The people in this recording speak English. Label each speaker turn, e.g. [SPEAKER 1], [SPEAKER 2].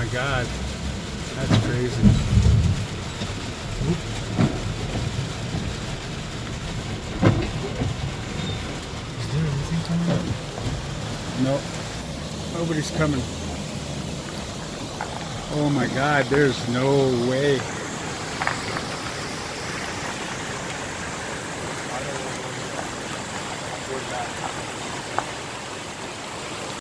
[SPEAKER 1] my God. That's crazy. Oop. Is there anything coming up? No. Nobody's coming. Oh my God, there's no way.
[SPEAKER 2] I don't know.